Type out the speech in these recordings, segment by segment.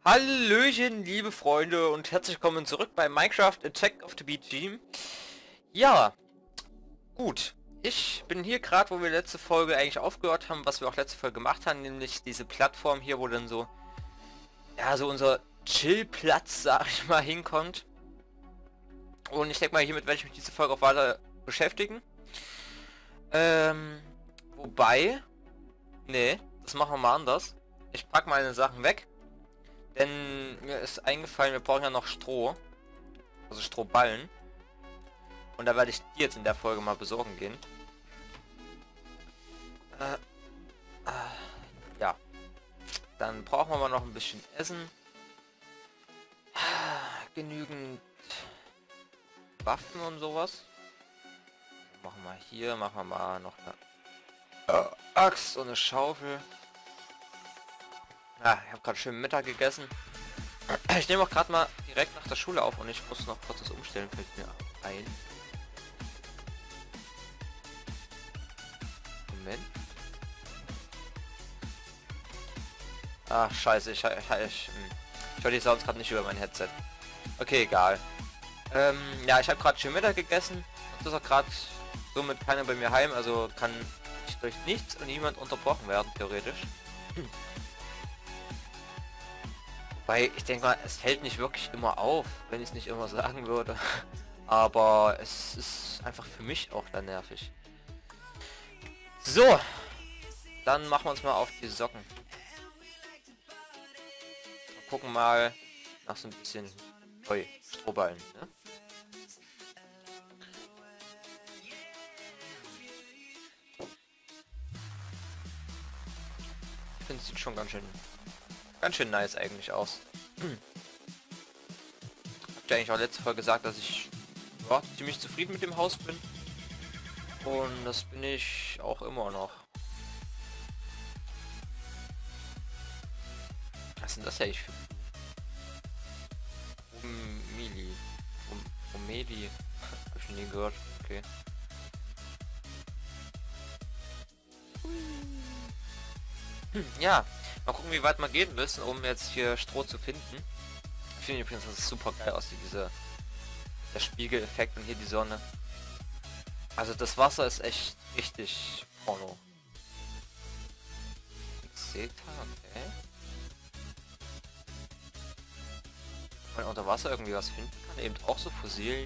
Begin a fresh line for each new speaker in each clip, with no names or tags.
Hallöchen, liebe Freunde und herzlich willkommen zurück bei Minecraft Attack of the BG. Ja, gut. Ich bin hier gerade, wo wir letzte Folge eigentlich aufgehört haben, was wir auch letzte Folge gemacht haben, nämlich diese Plattform hier, wo dann so, ja, so unser Chillplatz, sag ich mal, hinkommt. Und ich denke mal, hiermit werde ich mich diese Folge auch weiter beschäftigen. Wobei, nee, das machen wir mal anders. Ich packe meine Sachen weg. Denn mir ist eingefallen, wir brauchen ja noch Stroh. Also Strohballen. Und da werde ich die jetzt in der Folge mal besorgen gehen. Ja. Dann brauchen wir mal noch ein bisschen Essen. Genügend Waffen und sowas. Machen wir hier, machen wir mal noch eine Axt und eine Schaufel. Ja, ich habe gerade schön Mittag gegessen. Ich nehme auch gerade mal direkt nach der Schule auf und ich muss noch kurz das umstellen, fällt mir ein. Moment. Ach, scheiße, ich höre die Sounds gerade nicht über mein Headset. Okay, egal. Ja, ich habe gerade schön Mittag gegessen. Und das ist auch gerade somit keiner bei mir heim, also kann ich durch nichts und niemand unterbrochen werden, theoretisch. Weil ich denke mal, es fällt nicht wirklich immer auf, wenn ich es nicht immer sagen würde. Aber es ist einfach für mich auch dann nervig. So, dann machen wir uns mal auf die Socken. Und gucken mal nach so ein bisschen Strohballen. Ne? Ich finde, es sieht schon ganz schön nice eigentlich aus. Habt ihr eigentlich auch letzte Folge gesagt, dass ich ja, ziemlich zufrieden mit dem Haus bin. Und das bin ich auch immer noch. Was sind das ja für Umeli? Hab ich noch nie gehört. Okay. Ja, mal gucken, wie weit wir gehen müssen, um jetzt hier Stroh zu finden. Ich finde übrigens, dass es super geil aussieht, der Spiegeleffekt und hier die Sonne. Also das Wasser ist echt richtig Porno. Xeta, okay. Wenn man unter Wasser irgendwie was finden kann, eben auch so Fossilien.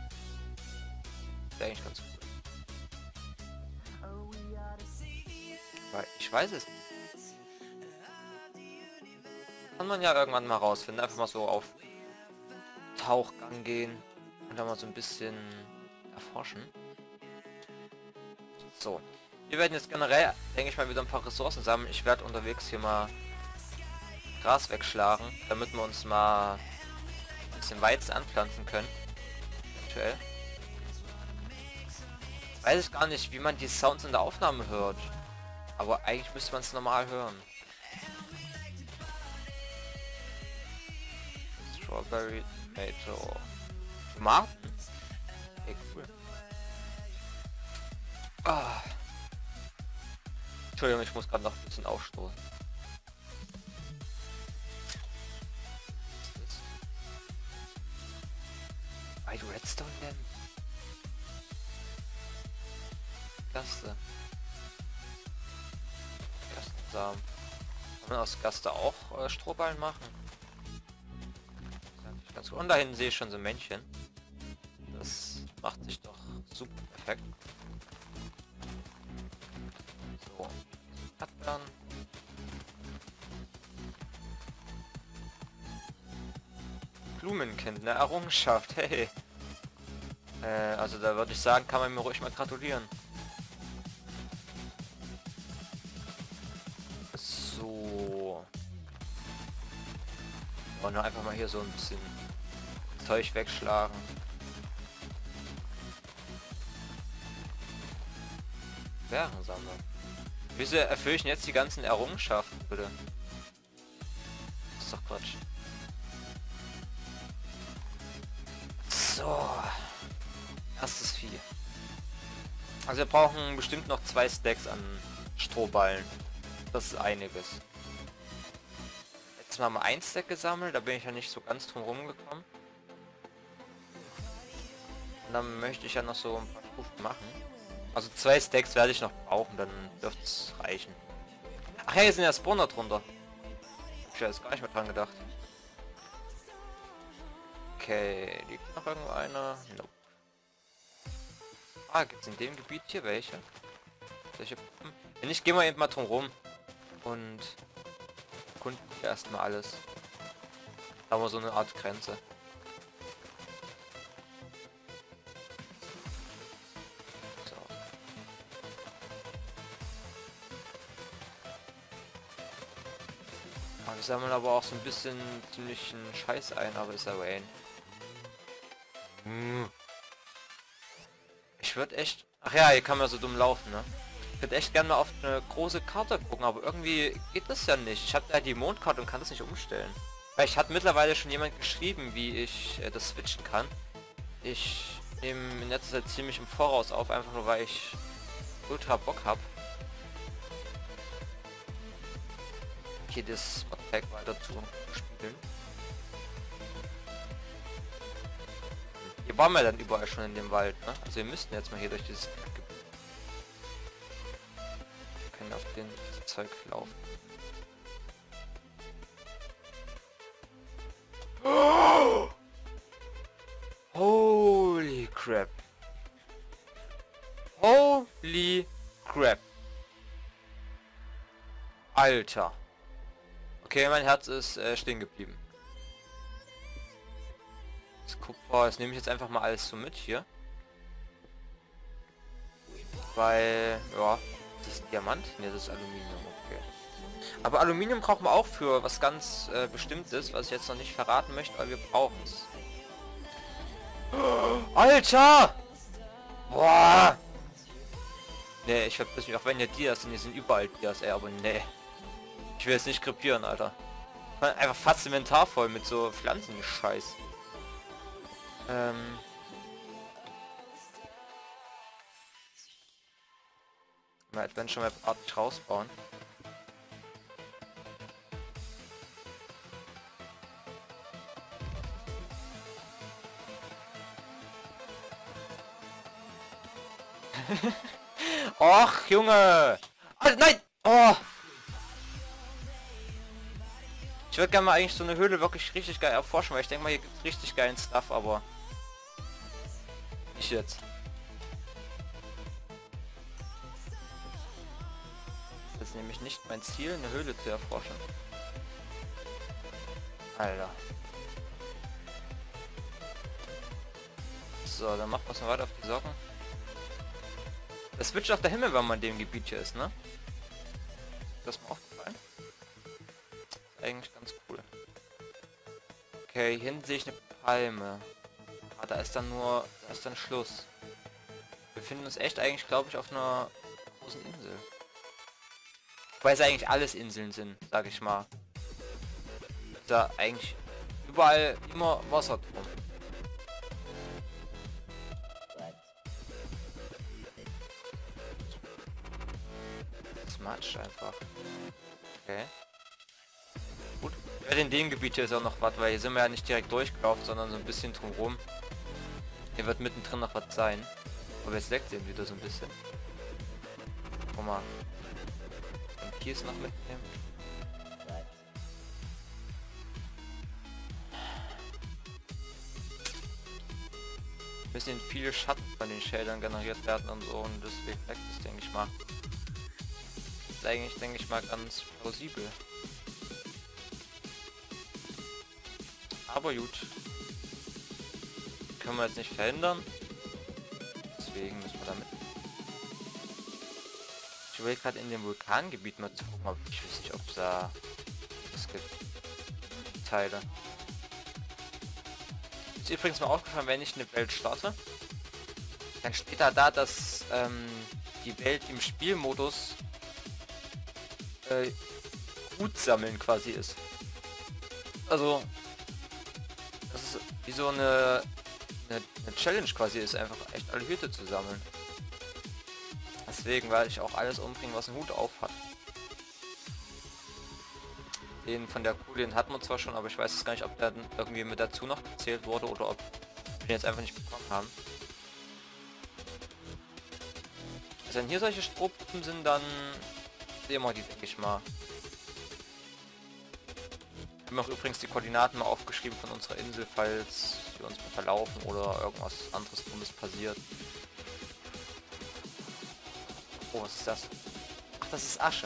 Wäre eigentlich ganz cool. Weil ich weiß es nicht. Kann man ja irgendwann mal rausfinden. Einfach mal so auf Tauchgang gehen und dann mal so ein bisschen erforschen. So. Wir werden jetzt generell, denke ich mal, wieder ein paar Ressourcen sammeln. Ich werde unterwegs hier mal Gras wegschlagen, damit wir uns mal ein bisschen Weizen anpflanzen können. Eventuell. Weiß ich gar nicht, wie man die Sounds in der Aufnahme hört. Aber eigentlich müsste man es normal hören. Strawberry, Tomato, Tomaten? Okay, cool. Ah. Entschuldigung, ich muss gerade noch ein bisschen aufstoßen. Bei Redstone denn? Gaste. Gastensamen. Kann man aus Gaste auch Strohballen machen? Ganz gut. Und da hinten sehe ich schon so Männchen. Das macht sich doch super perfekt. So. Hat dann. Blumenkind, eine Errungenschaft, hey. Also da würde ich sagen, kann man mir ruhig mal gratulieren. So. Und einfach mal hier so ein bisschen Zeug wegschlagen. Bärensammler. Wieso erfülle ich denn jetzt die ganzen Errungenschaften, bitte? Das ist doch Quatsch. So. Erstes Vieh. Also wir brauchen bestimmt noch 2 Stacks an Strohballen. Das ist einiges. Jetzt mal ein Stack gesammelt, da bin ich ja nicht so ganz drum rumgekommen. Und dann möchte ich ja noch so ein paar Stufen machen. Also 2 Stacks werde ich noch brauchen, dann dürfte es reichen. Ach ja, hier sind ja Spawner drunter. Ich habe jetzt gar nicht mehr dran gedacht. Okay, liegt noch irgendwo einer? Nope. Ah, gibt es in dem Gebiet hier welche? Wenn nicht, gehen wir eben mal drum rum. Und erkunden wir erstmal alles. Da haben wir so eine Art Grenze. So. Ah, wir sammeln aber auch so ein bisschen ziemlichen Scheiß ein, aber ist ja Wayne. Ich würde echt... Ach ja, hier kann man so dumm laufen, ne? Ich würde echt gerne mal auf eine große Karte gucken, aber irgendwie geht das ja nicht. Ich habe da die Mondkarte und kann das nicht umstellen. Weil ich hatte mittlerweile schon jemand geschrieben, wie ich das switchen kann. Ich nehme in letzter Zeit ziemlich im Voraus auf, einfach nur weil ich ultra Bock habe. Hier das Pack weiter zu spielen. Hier waren wir dann überall schon in dem Wald, ne? Also wir müssten jetzt mal hier durch dieses Gebiet. Wir können auf den Zeug laufen. Oh! Holy crap. Holy crap. Alter. Okay, mein Herz ist stehen geblieben. Das Kupfer, das nehme ich jetzt einfach mal alles so mit hier. Weil, ja, das ist Diamant? Ne, das ist Aluminium, okay. Aber Aluminium brauchen wir auch für was ganz Bestimmtes, was ich jetzt noch nicht verraten möchte, weil wir brauchen es. Alter! Boah! Ne, ich verpiss mich, auch wenn hier Dias sind, hier sind überall Dias, ey, aber ne. Ich will jetzt nicht krepieren, Alter. Einfach fast Inventar voll mit so Pflanzenscheiß. Mal Adventure Map artig rausbauen. Och, Junge! Oh, nein! Oh! Ich würde gerne mal eigentlich so eine Höhle wirklich richtig geil erforschen, weil ich denke mal, hier gibt es richtig geilen Stuff, aber... Nicht jetzt. Das ist nämlich nicht mein Ziel, eine Höhle zu erforschen. Alter. So, dann macht man es mal weiter auf die Socken. Das switcht auch der Himmel, wenn man in dem Gebiet hier ist, ne? Das ist mir aufgefallen. Ist eigentlich ganz cool. Okay, hier hinten sehe ich eine Palme. Ah, da ist dann nur... Da ist dann Schluss. Wir befinden uns echt eigentlich, glaube ich, auf einer großen Insel. Weil es eigentlich alles Inseln sind, sage ich mal. Da eigentlich überall immer Wasser drum. Das matscht einfach. Okay. Gut. Ja, in dem Gebiet hier ist auch noch was, weil hier sind wir ja nicht direkt durchgelaufen, sondern so ein bisschen drumherum. Hier wird mittendrin noch was sein. Aber jetzt leckt ihn wieder so ein bisschen. Guck mal. Und hier ist noch mitnehmen. Müssen viele Schatten von den Shadern generiert werden und so, und deswegen leckt es, denke ich mal. Das ist eigentlich, denke ich mal, ganz plausibel. Aber gut. Können wir jetzt nicht verhindern. Deswegen müssen wir damit. Ich will gerade in dem Vulkangebiet mal zu gucken, aber ich weiß nicht, ob es da was gibt. Teile. Ist übrigens mal aufgefallen, wenn ich eine Welt starte, dann steht da, dass die Welt im Spielmodus gut sammeln quasi ist. Also das ist wie so eine Challenge quasi ist, einfach echt alle Hüte zu sammeln. Deswegen werde ich auch alles umbringen, was einen Hut auf hat. Den von der Kuh, den hatten wir zwar schon, aber ich weiß jetzt gar nicht, ob der dann irgendwie mit dazu noch gezählt wurde oder ob wir den jetzt einfach nicht bekommen haben. Also wenn hier solche Strohpuppen sind, dann sehen wir die, denke ich mal. Ich habe mir auch übrigens die Koordinaten mal aufgeschrieben von unserer Insel, falls wir uns mal verlaufen oder irgendwas anderes Dummes passiert. Oh, was ist das? Ach, das ist Asche.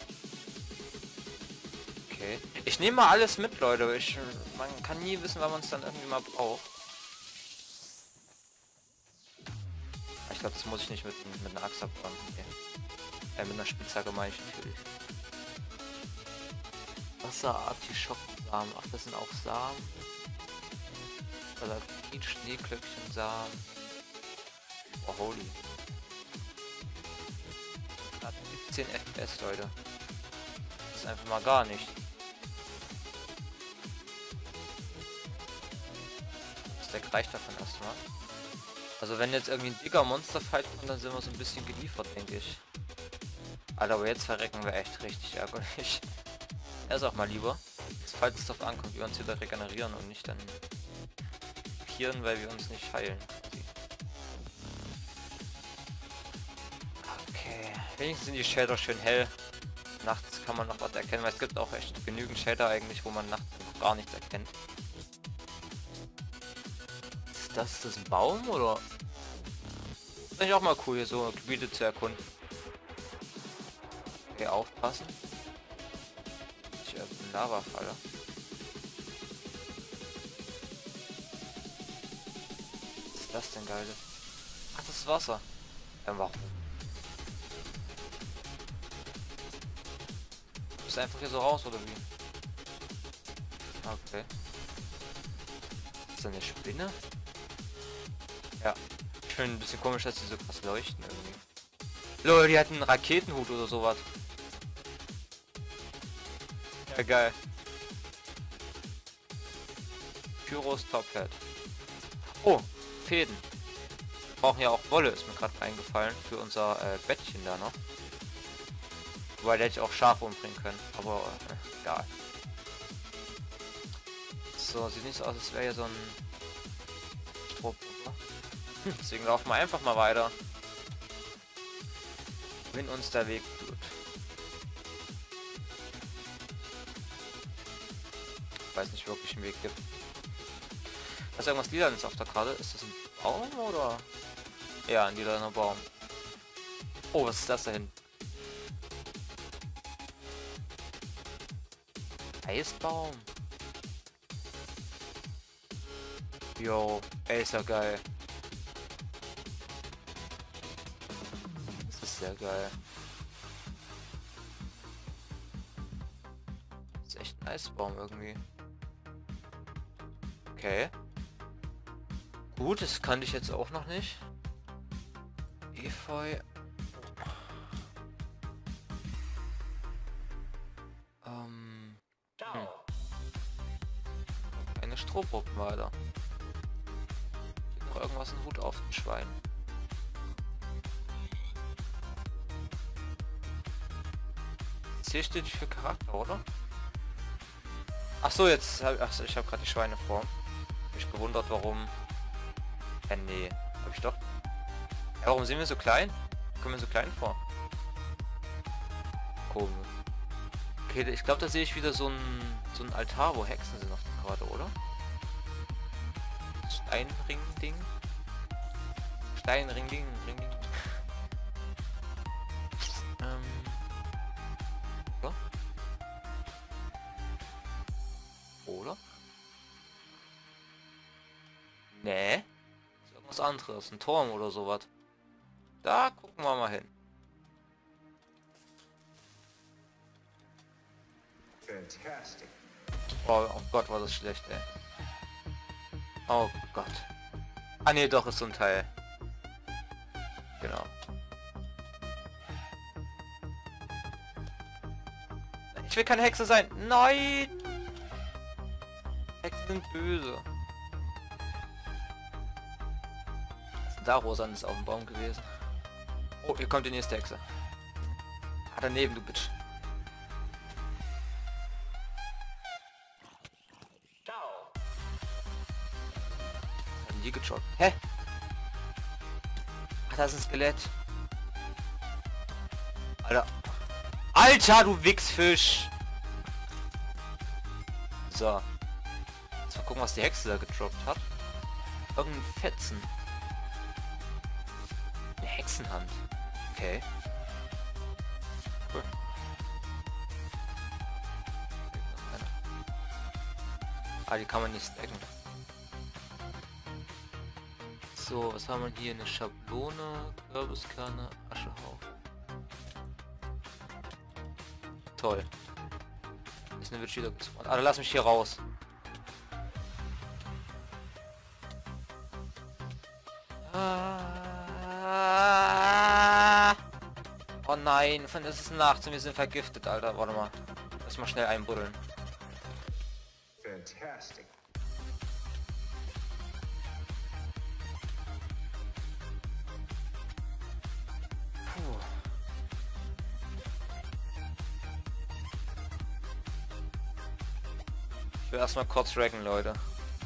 Okay. Ich nehme mal alles mit, Leute. Man kann nie wissen, wann man es dann irgendwie mal braucht. Ich glaube, das muss ich nicht mit einer Axt abbauen. Okay. Mit einer Spitzhacke meine ich natürlich. Wasserartischockensamen. Ach, das sind auch Samen. Salatit, Schneeklöckchen, Samen. Oh, holy. 17 FPS, Leute. Das ist einfach mal gar nicht. Das Deck reicht davon erstmal. Also wenn jetzt irgendwie ein dicker Monsterfight kommt, dann sind wir so ein bisschen geliefert, denke ich. Alter, aber jetzt verrecken wir echt richtig ärgerlich. Er ist auch mal lieber. Jetzt, falls es darauf ankommt, wir uns wieder regenerieren und nicht dann pieren, weil wir uns nicht heilen. Okay. Wenigstens sind die Shader schön hell. Nachts kann man noch was erkennen, weil es gibt auch echt genügend Shader eigentlich, wo man nachts noch gar nichts erkennt. Ist das ein Baum oder? Ist eigentlich auch mal cool, hier so Gebiete zu erkunden. Okay, aufpassen. Ich habe eine Lavafalle. Was ist das denn Geiles? Ach, das ist Wasser. Warum? Ist einfach hier so raus oder wie? Okay. Ist das eine Spinne? Ja. Ich finde ein bisschen komisch, dass die so krass leuchten irgendwie. Leute, die hatten einen Raketenhut oder sowas. Ja, geil. Pyros Top Hat. Oh, Fäden. Wir brauchen ja auch Wolle, ist mir gerade eingefallen, für unser Bettchen da noch. Wobei, der hätte ich auch Schafe umbringen können, aber egal. So, sieht nicht so aus, als wäre hier so ein Strohpuppe. Deswegen laufen wir einfach mal weiter. Wenn uns der Weg führt. Ich weiß nicht wirklich einen Weg gibt. Da ist irgendwas Lilanes auf der Karte. Ist das ein Baum oder? Ja, ein lilaner Baum. Oh, was ist das da hinten? Eisbaum. Jo, ey, ist ja geil. Das ist sehr geil. Das ist echt ein Eisbaum irgendwie. Okay. Gut, das kannte ich jetzt auch noch nicht. Efeu. Eine Strohpuppen weiter. Noch irgendwas in Hut auf den Schwein. C steht für Charakter, oder? Ach so, jetzt ich habe gerade die Schweine vor. Hab mich gewundert, warum. Nee, hab ich doch. Ja, warum sind wir so klein? Kommen wir so klein vor? Komisch. Okay, ich glaube, da sehe ich wieder so ein Altar, wo Hexen sind auf der Karte, oder? Steinring-Ding. Steinring-Ding, Ring-Ding. So. Oder? Nee. Ist irgendwas anderes. Ein Turm oder sowas. Da gucken wir mal hin.
Fantastic.
Oh Gott, war das schlecht, ey. Oh Gott. Ah ne, doch, ist so ein Teil. Genau. Ich will keine Hexe sein. Nein! Hexen sind böse. Ist da Rosan ist auf dem Baum gewesen. Oh, hier kommt die nächste Hexe. Ah, daneben, du Bitch. hier gedroppt? Hä? Ach, da ist ein Skelett. Alter. Alter, du Wichsfisch! So. Jetzt mal gucken, was die Hexe da gedroppt hat. Irgendein Fetzen. Eine Hexenhand. Okay. Cool. Ah, die kann man nicht stacken. So, was haben wir hier? Eine Schablone, Kürbiskerne, Aschehaufen. Toll. Ist eine Witch wieder gespawnt. Ah, lass mich hier raus. Oh nein, von es ist nachts und wir sind vergiftet, Alter. Warte mal. Lass mal schnell einbuddeln.
Fantastic.
Puh. Ich will erstmal kurz racken, Leute.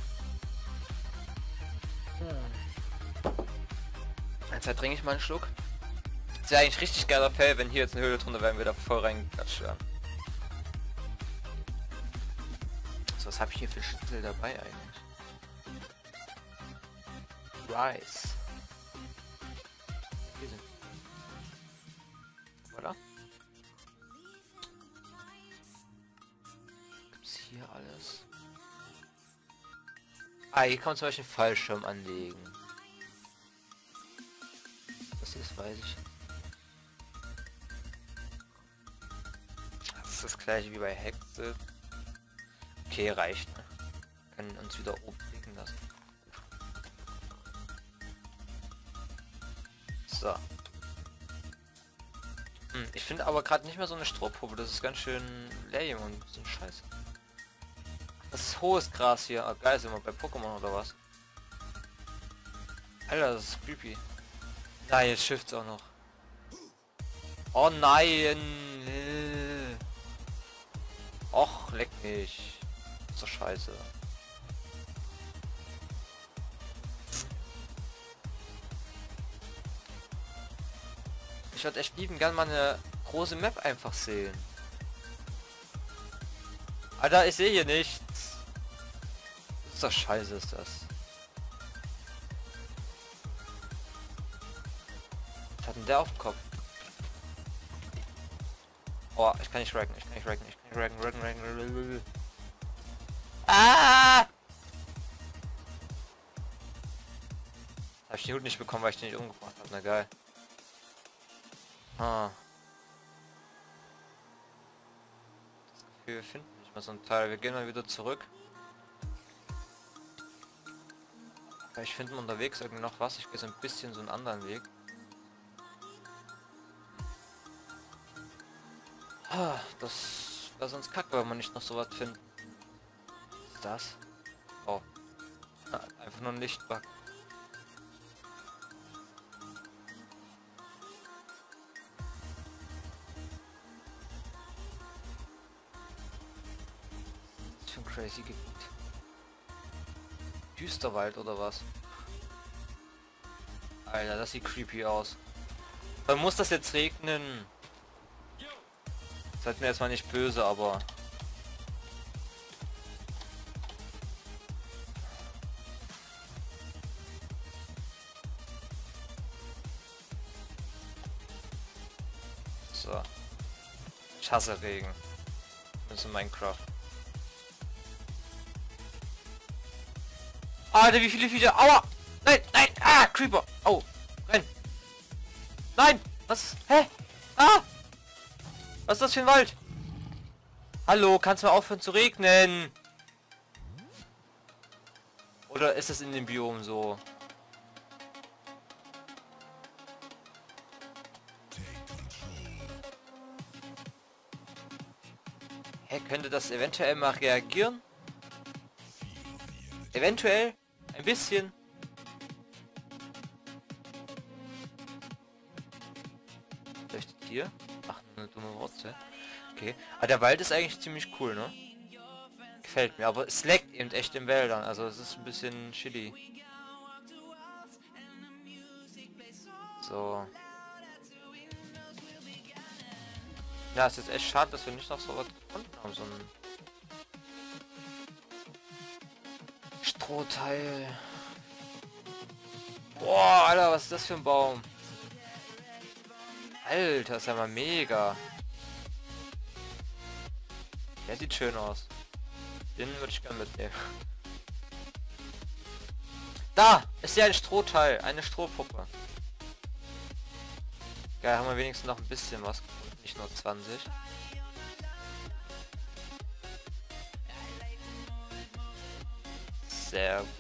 Jetzt trinke ich mal einen Schluck. Ist ja eigentlich richtig geiler Fell, wenn hier jetzt eine Höhle drunter wären, wir da voll reingeklatscht werden. So, was habe ich hier für Schnitzel dabei eigentlich? Rice. Hier sind. Oder? Gibt's hier alles? Ah, hier kann man zum Beispiel einen Fallschirm anlegen. Das weiß ich. Das ist das gleiche wie bei Hexe. Okay, reicht. Ne? Können uns wieder oben klicken lassen. So. Ich finde aber gerade nicht mehr so eine Strohpuppe. Das ist ganz schön lame und so ein Scheiß. Das ist hohes Gras hier. Ah, geil, sind wir bei Pokémon oder was? Alter, das ist creepy. Nein, jetzt shifts auch noch. Oh nein! Och, leck mich. Ist doch scheiße. Ich würde echt lieben gern mal eine große Map einfach sehen. Alter, ich sehe hier nichts. Ist doch scheiße, ist das. Was hat denn der auf dem Kopf? Oh, ich kann nicht racken, ich kann nicht racken, ich kann nicht racken. Ah! Hab ich den Hut nicht bekommen, weil ich den nicht umgebracht habe, na geil. Ah. Das Gefühl, wir finden nicht mal so ein Teil. Wir gehen mal wieder zurück. Ich finde unterwegs irgendwie noch was. Ich gehe so ein bisschen so einen anderen Weg. Ah, das wäre sonst kacke, wenn man nicht noch so was findet. Was ist das? Oh. Ah, einfach nur ein Lichtbug. Was ist für ein crazy Gebiet? Düsterwald oder was? Alter, das sieht creepy aus. Dann muss das jetzt regnen. Seid mir erstmal nicht böse, aber... So. Ich hasse Regen. Das ist in Minecraft. Alter, wie viele Viecher. Aua! Nein, nein! Ah! Creeper! Oh! Renn! Nein! Was? Hä? Ah! Was ist das für ein Wald? Hallo, kannst du mal aufhören zu regnen? Oder ist es in dem Biom so? Hä, könnte das eventuell mal reagieren? Eventuell? Ein bisschen? Leuchtet hier? Ach, eine dumme Wurzel. Okay. Aber der Wald ist eigentlich ziemlich cool, ne? Gefällt mir. Aber es leckt eben echt in Wäldern. Also es ist ein bisschen chilly. So. Ja, es ist echt schade, dass wir nicht noch so was gefunden haben. So ein Strohteil. Boah, Alter, was ist das für ein Baum? Alter, ist ja mal mega. Der sieht schön aus. Den würde ich gerne mitnehmen. Da ist ja ein Strohteil, eine Strohpuppe. Geil, haben wir wenigstens noch ein bisschen was gefunden, nicht nur 20. Sehr gut.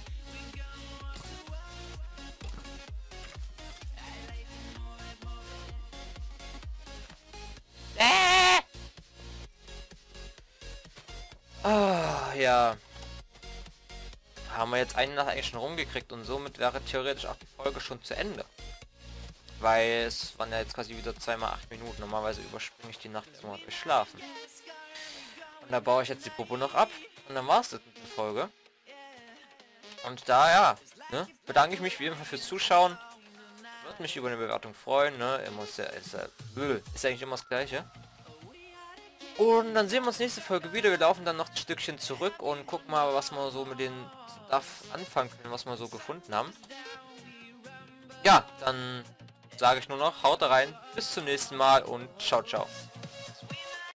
Ah, ja. Haben wir jetzt eine Nacht eigentlich schon rumgekriegt und somit wäre theoretisch auch die Folge schon zu Ende. Weil es waren ja jetzt quasi wieder 2x8 Minuten. Normalerweise überspringe ich die Nacht jetzt mal durch Schlafen. Und da baue ich jetzt die Popo noch ab. Und dann war es das mit der Folge. Und da, ja, ne, bedanke ich mich wie immer fürs Zuschauen. Würde mich über eine Bewertung freuen, ne. Ist eigentlich immer das Gleiche. Und dann sehen wir uns nächste Folge wieder. Wir laufen dann noch ein Stückchen zurück und gucken mal, was wir so mit den Stuff anfangen können, was wir so gefunden haben. Ja, dann sage ich nur noch, haut rein, bis zum nächsten Mal und ciao, ciao.